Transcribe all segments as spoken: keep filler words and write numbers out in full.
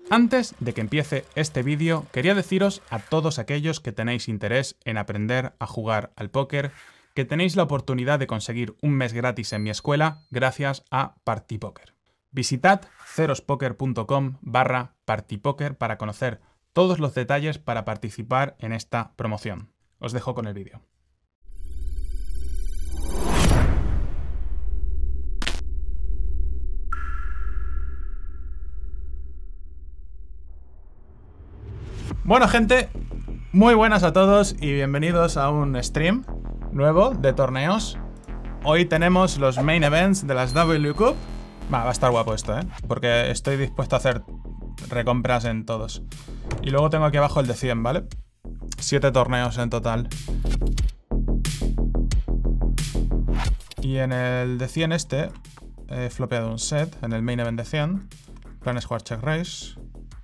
Antes de que empiece este vídeo, quería deciros a todos aquellos que tenéis interés en aprender a jugar al póker que tenéis la oportunidad de conseguir un mes gratis en mi escuela gracias a PartyPoker. Visitad cerospoker.com barra PartyPoker para conocer todos los detalles para participar en esta promoción. Os dejo con el vídeo. Bueno, gente, muy buenas a todos y bienvenidos a un stream nuevo de torneos. Hoy tenemos los main events de las W Cup. Va, va a estar guapo esto, ¿eh? Porque estoy dispuesto a hacer recompras en todos. Y luego tengo aquí abajo el de cien, ¿vale? Siete torneos en total. Y en el de cien este he flopeado un set, en el main event de cien. Plan es jugar check raise.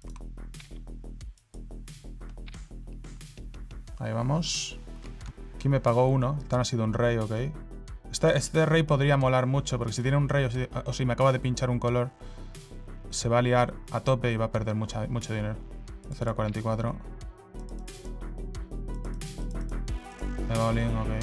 Ahí vamos. Aquí me pagó uno. Tan ha sido un rey, ok. Este, este rey podría molar mucho, porque si tiene un rey o si, o si me acaba de pinchar un color, se va a liar a tope y va a perder mucha, mucho dinero. cero a cuarenta y cuatro. Me va all in, ok.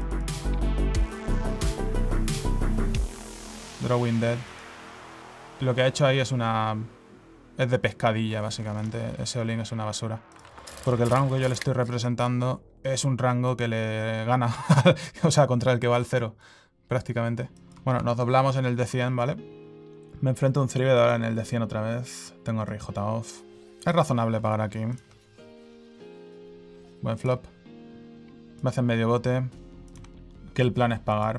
Drawing dead. Lo que ha hecho ahí es una... es de pescadilla, básicamente. Ese all in es una basura. Porque el rango que yo le estoy representando es un rango que le gana. O sea, contra el que va al cero, prácticamente. Bueno, nos doblamos en el de cien, ¿vale? Me enfrento a un three bet ahora en el de cien otra vez. Tengo rey J off. Es razonable pagar aquí. Buen flop. Me hacen medio bote. Que el plan es pagar.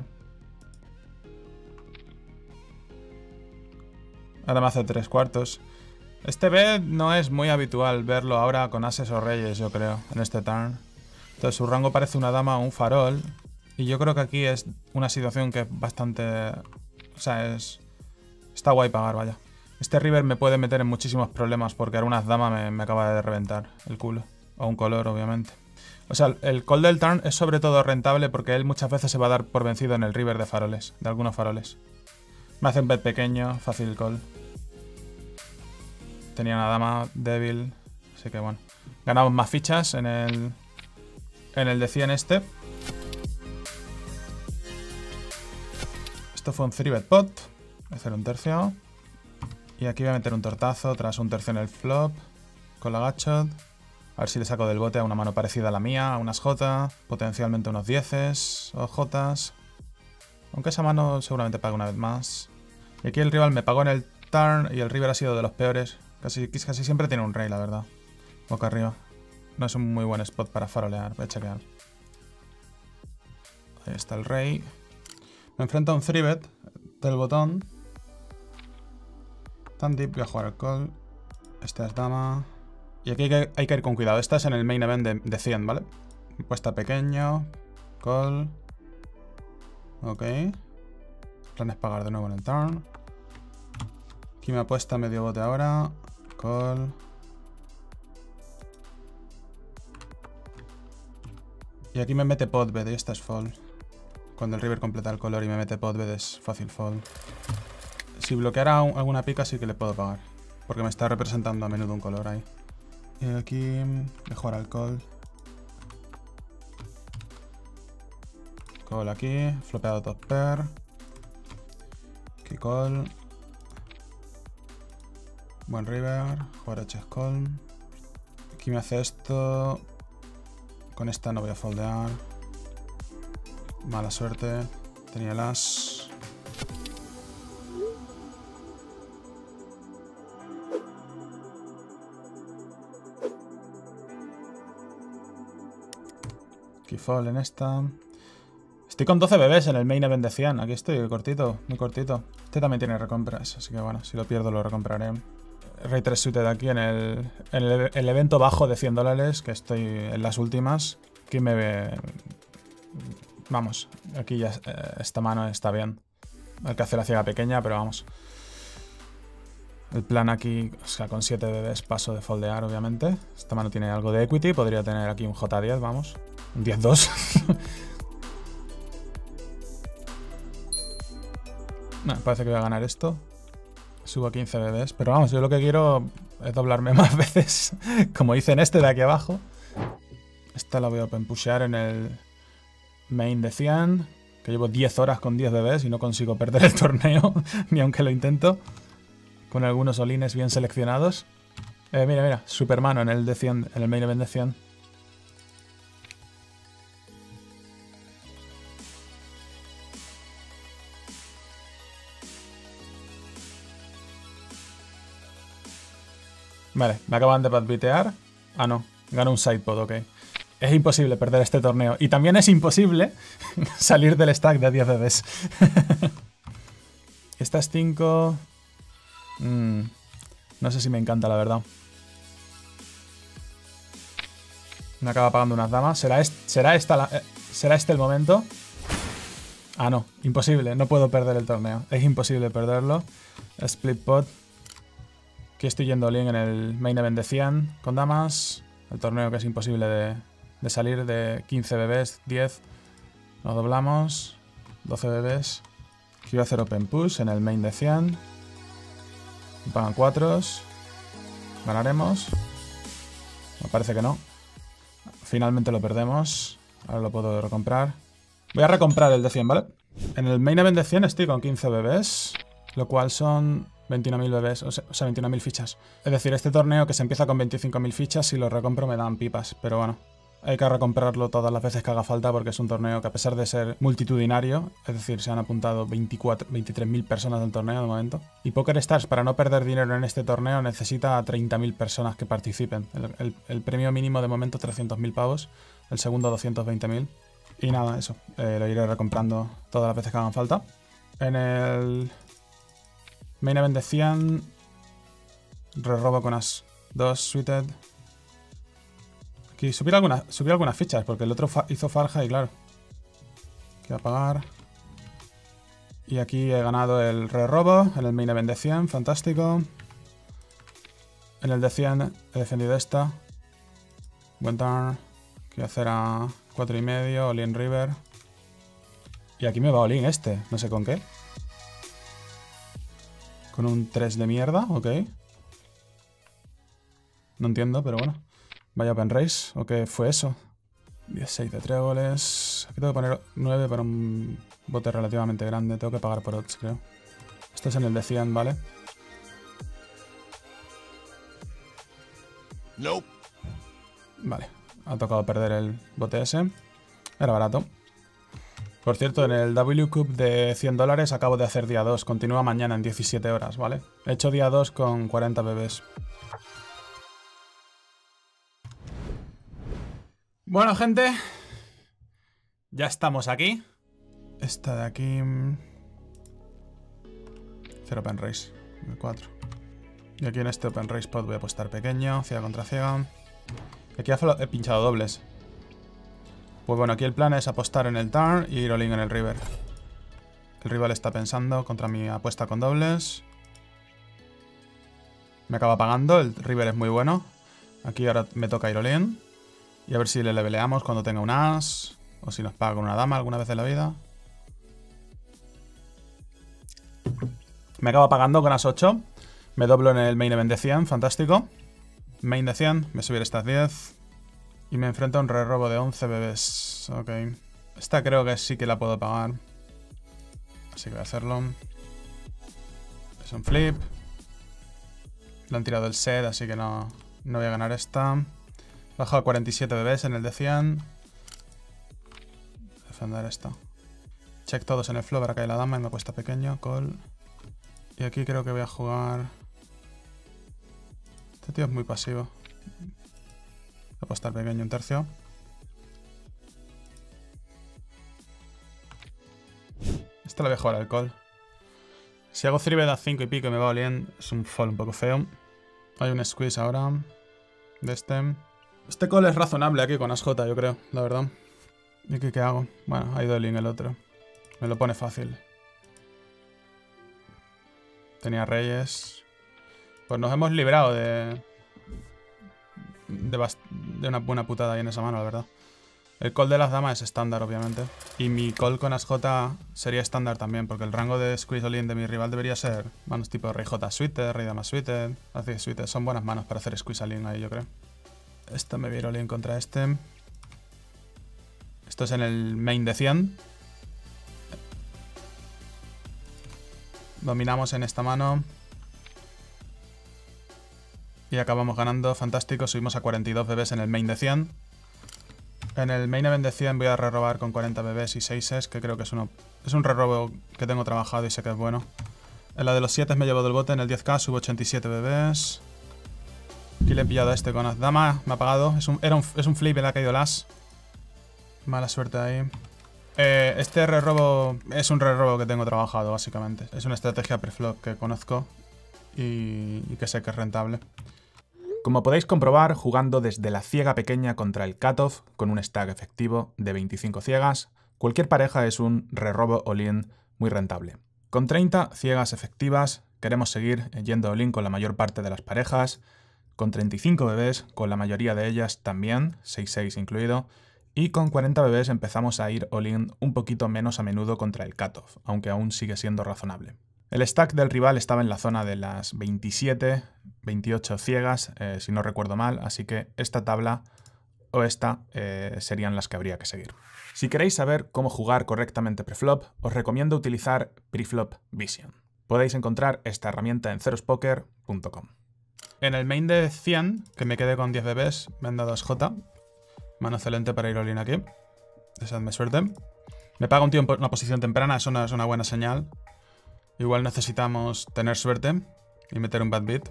Ahora me hace tres cuartos. Este bet no es muy habitual verlo ahora con ases o reyes, yo creo, en este turn. Entonces su rango parece una dama o un farol. Y yo creo que aquí es una situación que es bastante... O sea, es... Está guay pagar, vaya. Este river me puede meter en muchísimos problemas porque ahora una dama me, me acaba de reventar el culo. O un color, obviamente. O sea, el call del turn es sobre todo rentable porque él muchas veces se va a dar por vencido en el river de faroles, de algunos faroles. Me hace un bet pequeño, fácil call. Tenía una dama débil, así que bueno. Ganamos más fichas en el en el de cien este. Esto fue un three bet pot. Voy a hacer un tercio. Y aquí voy a meter un tortazo tras un tercio en el flop. Con la gachot. A ver si le saco del bote a una mano parecida a la mía, a unas J. Potencialmente unos dieces o Jotas. Aunque esa mano seguramente pague una vez más. Y aquí el rival me pagó en el turn y el river ha sido de los peores. Casi, casi siempre tiene un rey, la verdad. Boca arriba. No es un muy buen spot para farolear. Voy a chequear. Ahí está el rey. Me enfrento a un three bet del botón. Tan deep, voy a jugar el call. Esta es dama. Y aquí hay que, hay que ir con cuidado. Esta es en el main event de, de cien, ¿vale? Puesta pequeño. Call. Ok. Plan es pagar de nuevo en el turn. Aquí me apuesta medio bote ahora. Call. Y aquí me mete potbet y esta es fall. Cuando el river completa el color y me mete potbet es fácil fall. Si bloqueara alguna pica sí que le puedo pagar. Porque me está representando a menudo un color ahí. Y aquí voy a jugar al call. Call aquí. Flopeado top pair. Aquí call. Buen river, jugar a chess call. Aquí me hace esto. Con esta no voy a foldear. Mala suerte. Tenía el as. Aquí fold en esta. Estoy con doce bebés en el main event de cien. Aquí estoy, cortito, muy cortito. Este también tiene recompras, así que bueno, si lo pierdo lo recompraré. Rey tres suited aquí en el, en el, el evento bajo de cien dólares, que estoy en las últimas. Aquí me ve... Vamos, aquí ya eh, esta mano está bien. Hay que hacer la ciega pequeña, pero vamos. El plan aquí, o sea, con siete bebés paso de foldear, obviamente. Esta mano tiene algo de equity, podría tener aquí un J diez, vamos. Un diez dos. No, parece que voy a ganar esto. Subo a quince bebés. Pero vamos, yo lo que quiero es doblarme más veces. Como hice en este de aquí abajo. Esta la voy a open pushear en el main de cien. Que llevo diez horas con diez bebés y no consigo perder el torneo. Ni aunque lo intento. Con algunos olines bien seleccionados. Eh, mira, mira. Supermano en el de cien. En el main event de cien. Vale, me acaban de padbitear. Ah, no. Gano un sidepod, ok. Es imposible perder este torneo. Y también es imposible salir del stack de diez bebés. Estas cinco... Mm, no sé si me encanta, la verdad. Me acaba pagando unas damas. ¿Será, est ¿será, esta la eh, ¿Será este el momento? Ah, no. Imposible. No puedo perder el torneo. Es imposible perderlo. Split pot. Aquí estoy yendo all-in en el main event de cien con damas. El torneo que es imposible de, de salir de quince bebés, diez. Nos doblamos. doce bebés. Aquí voy a hacer open push en el main de cien. Me pagan cuatro. Ganaremos. Me parece que no. Finalmente lo perdemos. Ahora lo puedo recomprar. Voy a recomprar el de cien, ¿vale? En el main event de cien estoy con quince bebés. Lo cual son... veintiuno mil bebés, o sea, o sea veintiuno mil fichas. Es decir, este torneo que se empieza con veinticinco mil fichas, si lo recompro me dan pipas. Pero bueno, hay que recomprarlo todas las veces que haga falta porque es un torneo que a pesar de ser multitudinario, es decir, se han apuntado veinticuatro, veintitrés mil personas del torneo de momento. Y PokerStars, para no perder dinero en este torneo, necesita treinta mil personas que participen. El, el, el premio mínimo de momento trescientos mil pavos, el segundo doscientos veinte mil. Y nada, eso, eh, lo iré recomprando todas las veces que hagan falta. En el... main event de cien. Re-robo con as dos suited. Aquí subir, alguna, subir algunas fichas, porque el otro fa hizo farja y claro. Aquí a pagar. Y aquí he ganado el re-robo en el main event de cien, fantástico. En el de cien he defendido esta. Buen turn. Aquí voy a hacer a cuatro y medio, all-in river. Y aquí me va all-in este, no sé con qué. Con un tres de mierda, ok. No entiendo, pero bueno. Vaya open race, ¿o qué fue eso? dieciséis de tréboles. Aquí tengo que poner nueve para un bote relativamente grande. Tengo que pagar por odds, creo. Esto es en el de cien, ¿vale? Nope. Vale, ha tocado perder el bote ese. Era barato. Por cierto, en el W Cup de cien dólares acabo de hacer día dos. Continúa mañana en diecisiete horas, ¿vale? He hecho día dos con cuarenta bebés. Bueno, gente. Ya estamos aquí. Esta de aquí... Cero open race. cuatro. Y aquí en este open race pod voy a apostar pequeño. Ciega contra ciega. Y aquí he pinchado dobles. Pues bueno, aquí el plan es apostar en el turn y ir all-in en el river. El rival está pensando contra mi apuesta con dobles. Me acaba pagando, el river es muy bueno. Aquí ahora me toca ir all-in. Y a ver si le leveleamos cuando tenga un as. O si nos paga con una dama alguna vez en la vida. Me acaba pagando con as ocho. Me doblo en el main event de cien, fantástico. Main de cien, me subiré estas diez. Y me enfrento a un re-robo de once bebés. Ok. Esta creo que sí que la puedo pagar. Así que voy a hacerlo. Es un flip. Le han tirado el set, así que no, no voy a ganar esta. Bajo a cuarenta y siete bebés en el de cien. Defender esta. Check todos en el flop para que haya la dama y me cuesta pequeño. Call. Y aquí creo que voy a jugar... Este tío es muy pasivo. Voy a apostar pequeño un tercio. Este lo voy a jugar al call. Si hago three bet a cinco y pico y me va bien, es un fall un poco feo. Hay un squeeze ahora. De este. Este call es razonable aquí con as jota, yo creo, la verdad. ¿Y aquí qué hago? Bueno, ha ido el otro. Me lo pone fácil. Tenía reyes. Pues nos hemos librado de... De, de una buena putada ahí en esa mano, la verdad. El call de las damas es estándar, obviamente. Y mi call con As J sería estándar también, porque el rango de squeeze all in de mi rival debería ser manos tipo Rey J suited, Rey Dama suited, Así suited. Son buenas manos para hacer squeeze all in ahí, yo creo. Esta me viene all in contra este. Esto es en el main de cien. Dominamos en esta mano. Y acabamos ganando. Fantástico. Subimos a cuarenta y dos bebés en el main de cien. En el main event de cien voy a re-robar con cuarenta bebés y seis, que creo que es, uno, es un re-robo que tengo trabajado y sé que es bueno. En la de los siete me llevo del bote, en el diez K subo ochenta y siete bebés. Aquí le he pillado a este con As Dama, me ha pagado. Es un, era un, es un flip, le ha caído el As. Mala suerte ahí. Eh, este re-robo es un re-robo que tengo trabajado, básicamente. Es una estrategia preflop que conozco y, y que sé que es rentable. Como podéis comprobar, jugando desde la ciega pequeña contra el cutoff, con un stack efectivo de veinticinco ciegas, cualquier pareja es un re-robo all-in muy rentable. Con treinta ciegas efectivas, queremos seguir yendo all-in con la mayor parte de las parejas, con treinta y cinco bebés, con la mayoría de ellas también, seis seis incluido, y con cuarenta bebés empezamos a ir all-in un poquito menos a menudo contra el cutoff, aunque aún sigue siendo razonable. El stack del rival estaba en la zona de las veintisiete, veintiocho ciegas, eh, si no recuerdo mal, así que esta tabla o esta eh, serían las que habría que seguir. Si queréis saber cómo jugar correctamente preflop, os recomiendo utilizar Preflop Vision. Podéis encontrar esta herramienta en Zerospoker punto com. En el main de cien, que me quedé con diez bebés, me han dado As J. Mano excelente para ir all-in aquí. Deseadme suerte. Me paga un tío en una posición temprana, eso no es una buena señal. Igual necesitamos tener suerte y meter un bad beat.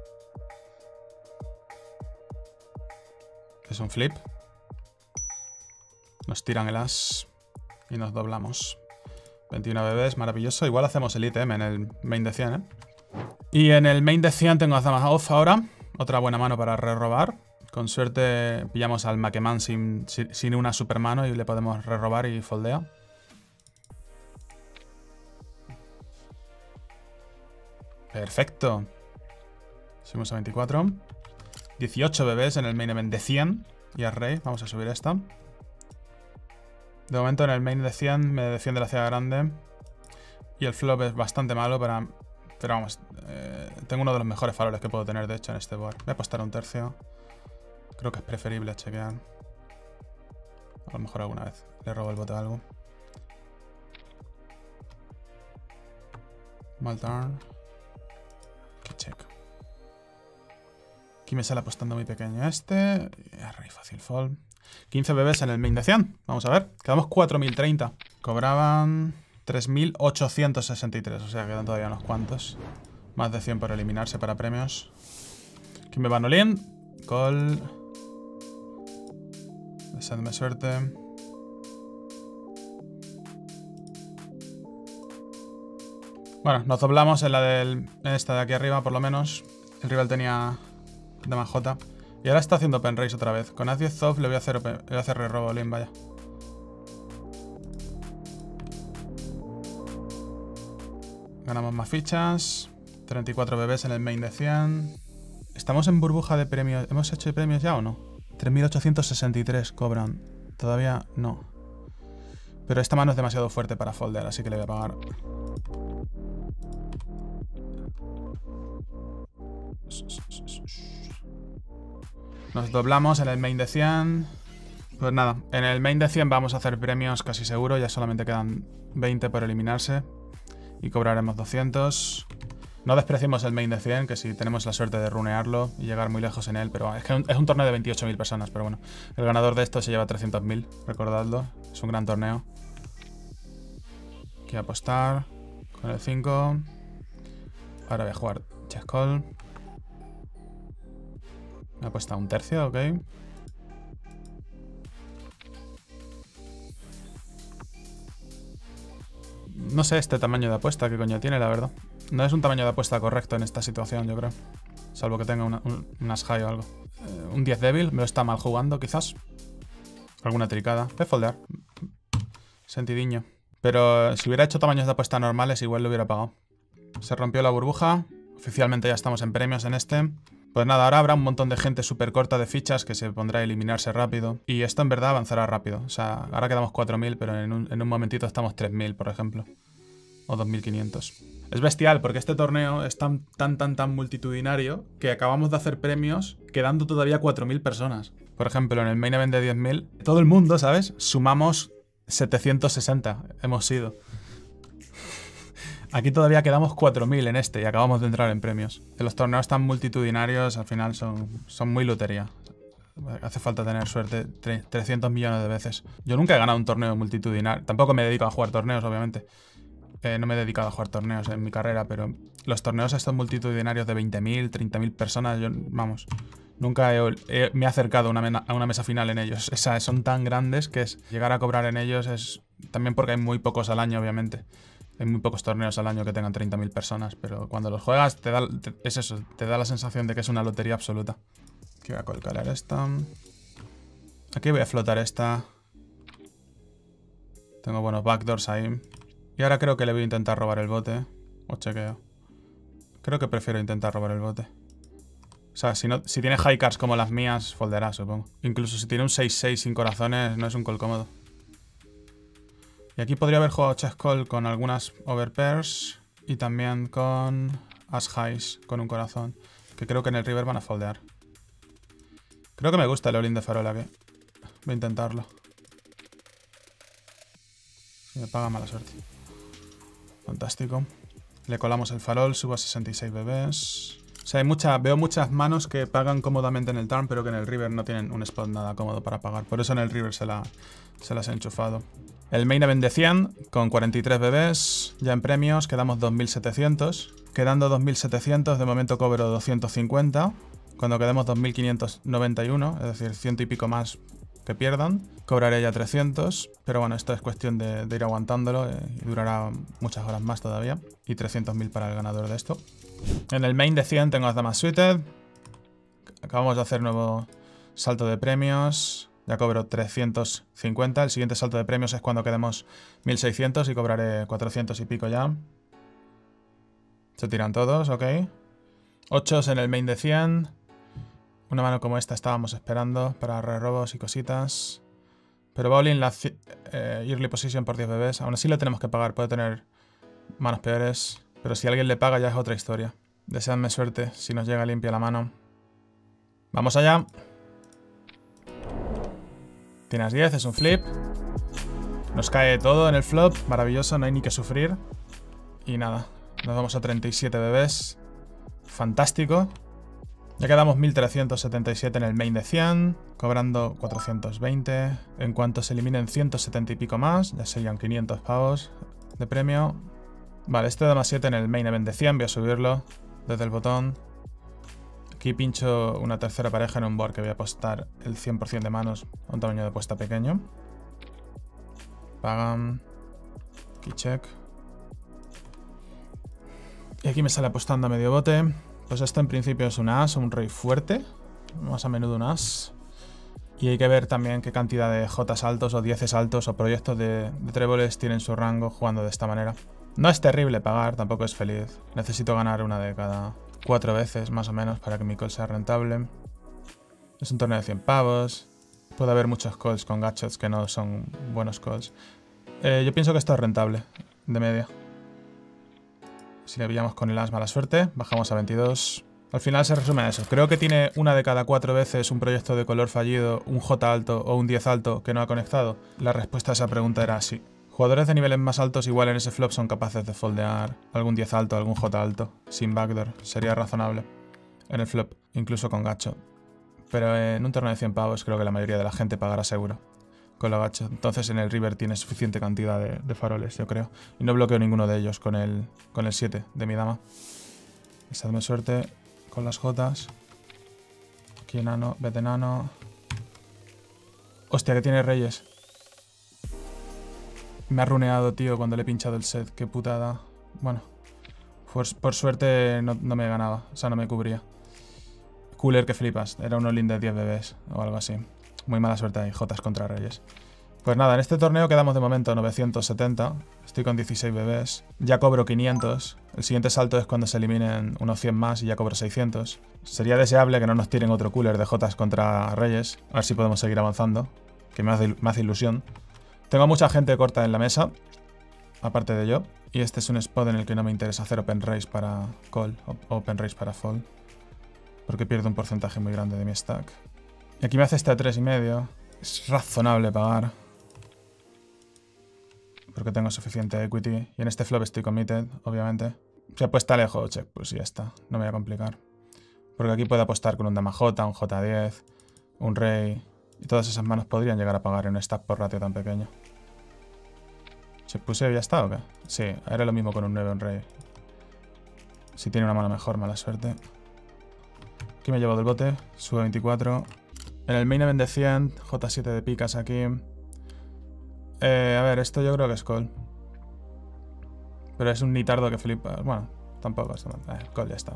Es un flip. Nos tiran el as y nos doblamos. veintiuno bebés, maravilloso. Igual hacemos el I T M en el main de cien, ¿eh? Y en el main de cien tengo a Damas off ahora. Otra buena mano para re-robar. Con suerte pillamos al Maqueman sin, sin una super mano y le podemos re-robar y foldea. Perfecto. Subimos a veinticuatro. dieciocho bebés en el main event de cien. Y a rey. Vamos a subir esta. De momento en el main de cien me defiende la ciega grande. Y el flop es bastante malo para... Pero vamos, eh, tengo uno de los mejores faroles que puedo tener de hecho en este board. Voy a apostar un tercio. Creo que es preferible chequear. A lo mejor alguna vez le robo el bote a algo. Mal turn. Check. Aquí me sale apostando muy pequeño este. Y a rey fácil fold. quince bebés en el main de cien. Vamos a ver. Quedamos cuatro mil treinta. Cobraban tres mil ochocientos sesenta y tres. O sea, quedan todavía unos cuantos. Más de cien por eliminarse para premios. Aquí me van all-in. Call. Deseadme suerte. Bueno, nos doblamos en la del, en esta de aquí arriba, por lo menos. El rival tenía Dama J. Y ahora está haciendo open raise otra vez. Con As diez off le voy a hacer, open, le voy a hacer re-robo all-in, vaya. Ganamos más fichas. treinta y cuatro bebés en el main de cien. Estamos en burbuja de premios. ¿Hemos hecho premios ya o no? tres mil ochocientos sesenta y tres cobran. Todavía no. Pero esta mano es demasiado fuerte para foldear, así que le voy a pagar. Nos doblamos en el main de cien. Pues nada, en el main de cien vamos a hacer premios casi seguro. Ya solamente quedan veinte por eliminarse. Y cobraremos doscientos. No despreciemos el main de cien, que si tenemos la suerte de runearlo y llegar muy lejos en él. Pero es que es un torneo de veintiocho mil personas, pero bueno. El ganador de esto se lleva trescientos mil, recordadlo. Es un gran torneo. Aquí a apostar con el cinco. Ahora voy a jugar check call. Me ha puesto un tercio, ok. No sé este tamaño de apuesta, qué coño tiene, la verdad. No es un tamaño de apuesta correcto en esta situación, yo creo. Salvo que tenga una, un, un as high o algo. Eh, un diez débil, me lo está mal jugando, quizás. Alguna tricada. Voy a foldear. Sentidiño. Pero si hubiera hecho tamaños de apuesta normales, igual lo hubiera pagado. Se rompió la burbuja. Oficialmente ya estamos en premios en este. Pues nada, ahora habrá un montón de gente súper corta de fichas que se pondrá a eliminarse rápido. Y esto en verdad avanzará rápido. O sea, ahora quedamos cuatro mil, pero en un, en un momentito estamos tres mil, por ejemplo. O dos mil quinientos. Es bestial porque este torneo es tan, tan, tan, tan multitudinario que acabamos de hacer premios quedando todavía cuatro mil personas. Por ejemplo, en el main event de diez mil, todo el mundo, ¿sabes? Sumamos setecientos sesenta. Hemos sido. Aquí todavía quedamos cuatro mil en este y acabamos de entrar en premios. Los torneos tan multitudinarios al final son, son muy lotería. Hace falta tener suerte trescientos millones de veces. Yo nunca he ganado un torneo multitudinario. Tampoco me dedico a jugar torneos, obviamente. Eh, no me he dedicado a jugar torneos en mi carrera, pero los torneos estos multitudinarios de veinte mil, treinta mil personas, yo, vamos, nunca he, he, me he acercado a una, mena, a una mesa final en ellos. O sea, son tan grandes que es, llegar a cobrar en ellos es... También porque hay muy pocos al año, obviamente. Hay muy pocos torneos al año que tengan treinta mil personas, pero cuando los juegas te da, te, es eso, te da la sensación de que es una lotería absoluta. Aquí voy a colcalar esta. Aquí voy a flotar esta. Tengo buenos backdoors ahí. Y ahora creo que le voy a intentar robar el bote. O chequeo. Creo que prefiero intentar robar el bote. O sea, si, no, si tiene high cards como las mías, folderá, supongo. Incluso si tiene un seis seis sin corazones, no es un call cómodo. Y aquí podría haber jugado chess call con algunas overpairs y también con as highs, con un corazón. Que creo que en el river van a foldear. Creo que me gusta el all-in de farol aquí. Voy a intentarlo. Si me paga, mala suerte. Fantástico. Le colamos el farol, subo a sesenta y seis bebés. O sea, hay mucha, veo muchas manos que pagan cómodamente en el turn, pero que en el river no tienen un spot nada cómodo para pagar. Por eso en el river se, la, se las he enchufado. El main event de cien, con cuarenta y tres bebés, ya en premios, quedamos dos mil setecientos. Quedando dos mil setecientos, de momento cobro doscientos cincuenta. Cuando quedemos dos mil quinientos noventa y uno, es decir, ciento y pico más que pierdan, cobraré ya trescientos. Pero bueno, esto es cuestión de, de ir aguantándolo eh, y durará muchas horas más todavía. Y trescientos mil para el ganador de esto. En el main de cien tengo las damas suited. Acabamos de hacer nuevo salto de premios. Ya cobro trescientos cincuenta. El siguiente salto de premios es cuando quedemos mil seiscientos y cobraré cuatrocientos y pico ya. Se tiran todos, ok. ocho en el main de cien. Una mano como esta estábamos esperando para re-robos y cositas. Pero bowling la eh, early position por diez bebés. Aún así le tenemos que pagar. Puede tener manos peores. Pero si alguien le paga ya es otra historia. Deseadme suerte si nos llega limpia la mano. ¡Vamos allá! Tienes diez, es un flip. Nos cae todo en el flop. Maravilloso, no hay ni que sufrir. Y nada, nos vamos a treinta y siete bebés. Fantástico. Ya quedamos mil trescientos setenta y siete en el main de cien. Cobrando cuatrocientos veinte. En cuanto se eliminen ciento setenta y pico más, ya serían quinientos pavos de premio. Vale, este dama siete en el main event de cien. Voy a subirlo desde el botón. Aquí pincho una tercera pareja en un board que voy a apostar el cien por cien de manos a un tamaño de apuesta pequeño. Pagan. Aquí check. Y aquí me sale apostando a medio bote. Pues esto en principio es un as, un rey fuerte. Más a menudo un as. Y hay que ver también qué cantidad de jotas altos o dieces altos o proyectos de, de tréboles tienen su rango jugando de esta manera. No es terrible pagar, tampoco es feliz. Necesito ganar una de cada cuatro veces más o menos para que mi call sea rentable. Es un torneo de cien pavos. Puede haber muchos calls con gadgets que no son buenos calls. Eh, yo pienso que esto es rentable, de media. Si le pillamos con el as, mala suerte. Bajamos a veintidós. Al final se resume a eso. Creo que tiene una de cada cuatro veces un proyecto de color fallido, un J alto o un diez alto que no ha conectado. La respuesta a esa pregunta era sí. Jugadores de niveles más altos igual en ese flop son capaces de foldear algún diez alto, algún J alto, sin backdoor. Sería razonable en el flop, incluso con gacho. Pero en un torneo de cien pavos creo que la mayoría de la gente pagará seguro con los gachos. Entonces en el river tiene suficiente cantidad de, de faroles, yo creo. Y no bloqueo ninguno de ellos con el, con el siete de mi dama. Deseadme suerte con las jotas. Aquí enano, vete enano. Hostia, que tiene reyes. Me ha runeado, tío, cuando le he pinchado el set. Qué putada. Bueno, por, por suerte no, no me ganaba. O sea, no me cubría. Cooler que flipas. Era un all-in de diez bebés o algo así. Muy mala suerte ahí. Jotas contra reyes. Pues nada, en este torneo quedamos de momento novecientos setenta. Estoy con dieciséis bebés. Ya cobro quinientos. El siguiente salto es cuando se eliminen unos cien más y ya cobro seiscientos. Sería deseable que no nos tiren otro cooler de Jotas contra Reyes. A ver si podemos seguir avanzando. Que me hace, me hace ilusión. Tengo mucha gente corta en la mesa. Aparte de yo. Y este es un spot en el que no me interesa hacer open race para call. O open race para fall. Porque pierdo un porcentaje muy grande de mi stack. Y aquí me hace este a tres y medio. Es razonable pagar. Porque tengo suficiente equity. Y en este flop estoy committed, obviamente. Si apuesta lejos, check, pues ya está. No me voy a complicar. Porque aquí puedo apostar con un dama J, un J diez, un rey. Y todas esas manos podrían llegar a pagar en un stack por ratio tan pequeño. ¿Check puseo ya está o qué? Sí, era lo mismo con un nueve, un rey. Si tiene una mano mejor, mala suerte. Aquí me llevo del bote. Sube veinticuatro. En el main event de cien, J siete de picas aquí. Eh, a ver, esto yo creo que es call. Pero es un nitardo que flipa. Bueno, tampoco es tan... Eh, call ya está.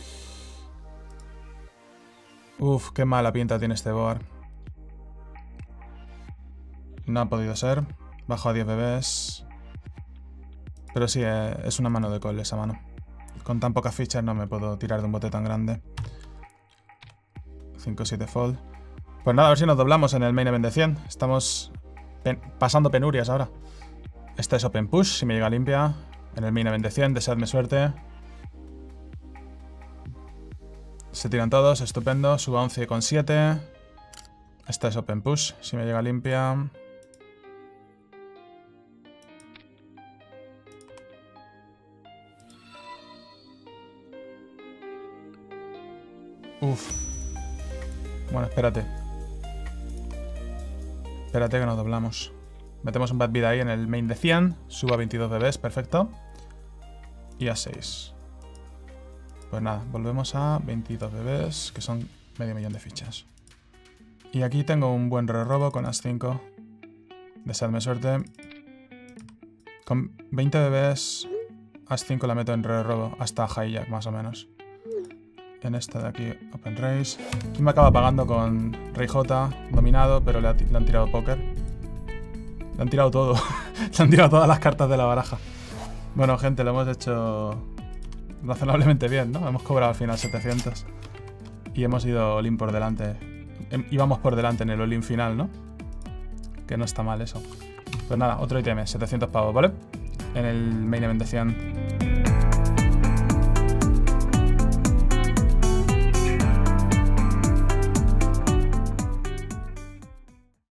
Uf, qué mala pinta tiene este board. No ha podido ser. Bajo a diez bebés. Pero sí, eh, es una mano de call esa mano. Con tan pocas fichas no me puedo tirar de un bote tan grande. cinco siete fold. Pues nada, a ver si nos doblamos en el main event de cien. Estamos pen pasando penurias ahora. Este es open push, si me llega limpia. En el main event de cien, deseadme suerte. Se tiran todos, estupendo. Subo a once con siete. Este es open push, si me llega limpia. Uf. Bueno, espérate. Espérate que nos doblamos. Metemos un bad bid ahí en el main de cien. Subo a veintidós bebés, perfecto. Y a seis. Pues nada, volvemos a veintidós bebés, que son medio millón de fichas. Y aquí tengo un buen re-robo con as cinco. Deseadme suerte. Con veinte bebés, as cinco la meto en re-robo hasta hijack más o menos. En esta de aquí, open race. Aquí me acaba pagando con rey J, dominado, pero le, ha, le han tirado póker. Le han tirado todo. Le han tirado todas las cartas de la baraja. Bueno, gente, lo hemos hecho razonablemente bien, ¿no? Hemos cobrado al final setecientos. Y hemos ido all-in por delante. Íbamos por delante en el all-in final, ¿no? Que no está mal eso. Pues nada, otro ítem, setecientos pavos, ¿vale? En el main event de cien.